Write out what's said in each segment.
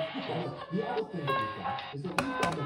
The other thing that we've got is that we've done the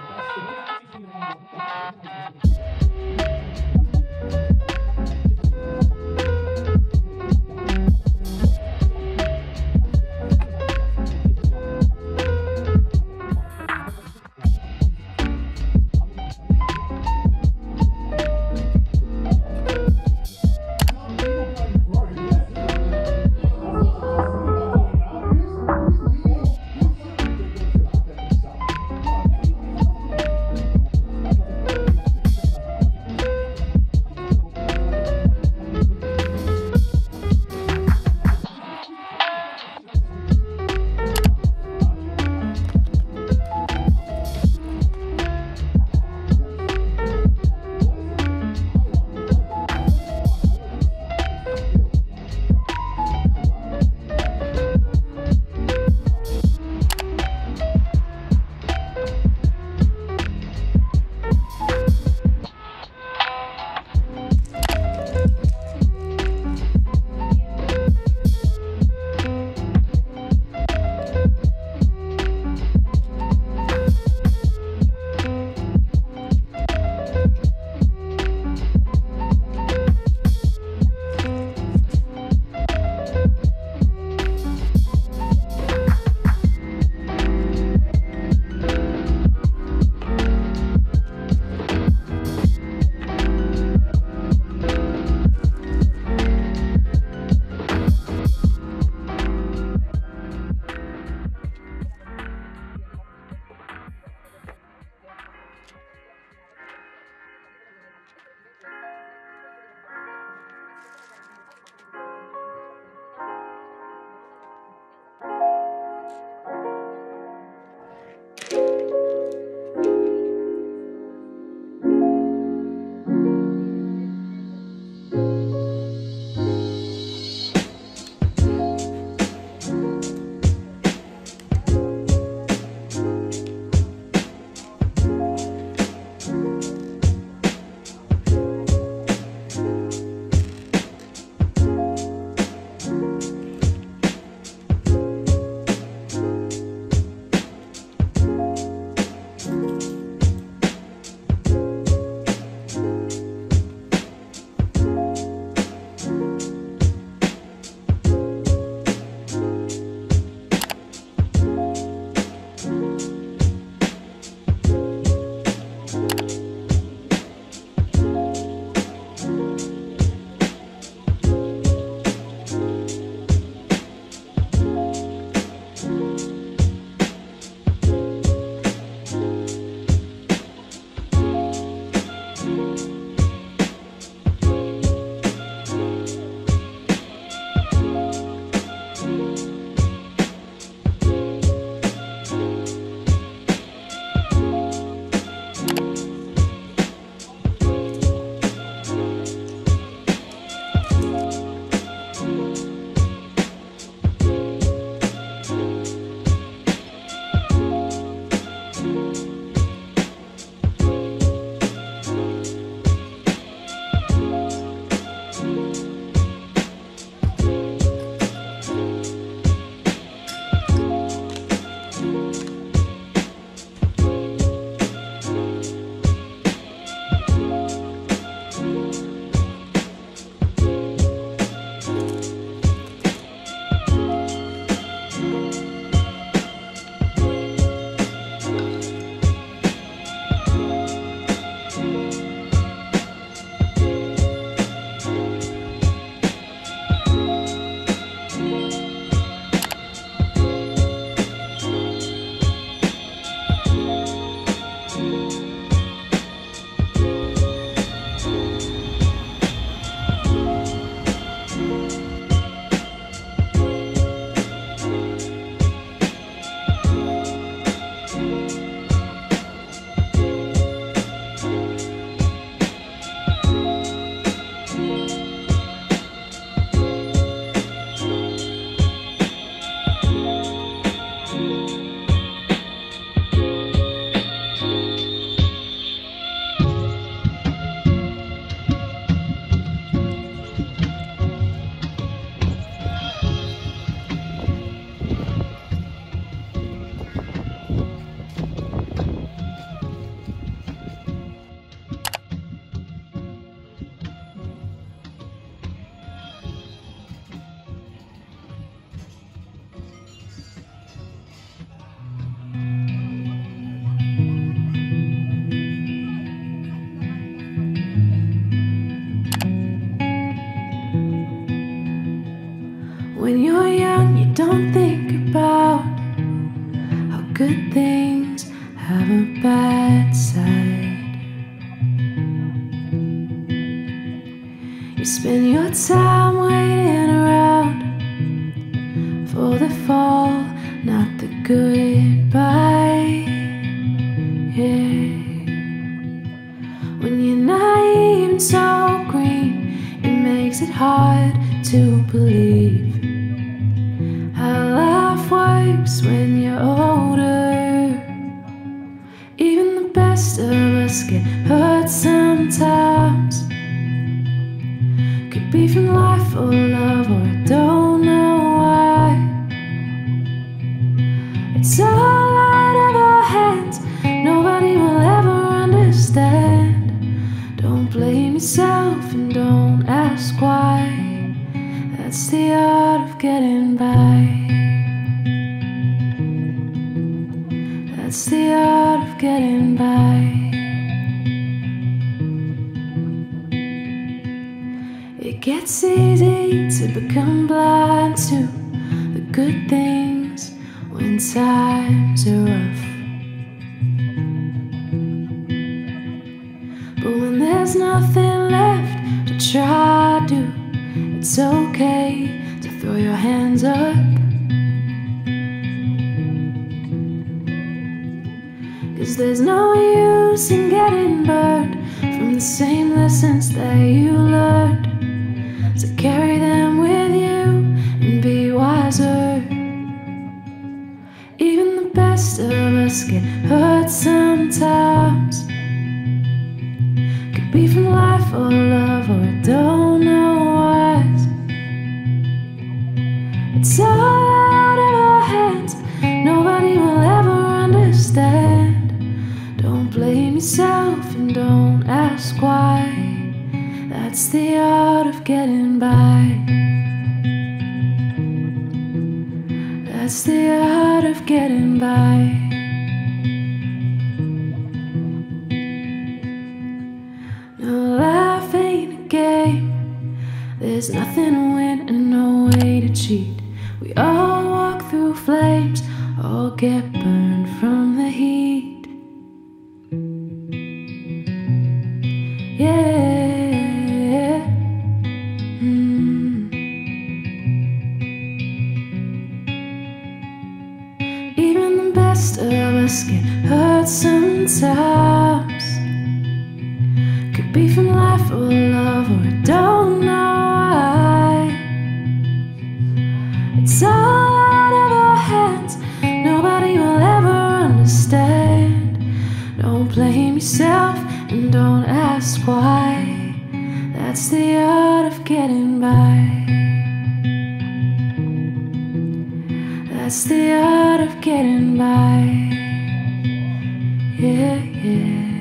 things have a bad side. You spend your time waiting around for the fall, not the goodbye. Yeah. When you're naive and so green, it makes it hard to believe how life works when you're older. Even the best of us get hurt sometimes. Could be from life or love, or I don't know why. It's all out of our hands, nobody will ever understand. Don't blame yourself and don't ask why. That's the art of getting by. That's the art of getting by. It gets easy to become blind to the good things when times are rough. But when there's nothing left to try to, it's okay to throw your hands up. 'Cause there's no use in getting burned from the same lessons that you learned. So carry them with you and be wiser. Even the best of us get hurt sometimes. Could be from life or love, or I don't know what. It's all out of our hands, nobody will ever understand. Don't blame yourself and don't ask why. That's the art of getting by. That's the art of getting by. No, life ain't a game. There's nothing to win and no way to cheat. We all walk through flames, all get burned from the heat. Yeah. Even the best of us get hurt sometimes. Could be from life or love, or I don't know why. It's all out of our hands, nobody will ever understand. Don't blame yourself and don't ask why. That's the art of getting by. That's the art of getting by. Yeah, yeah.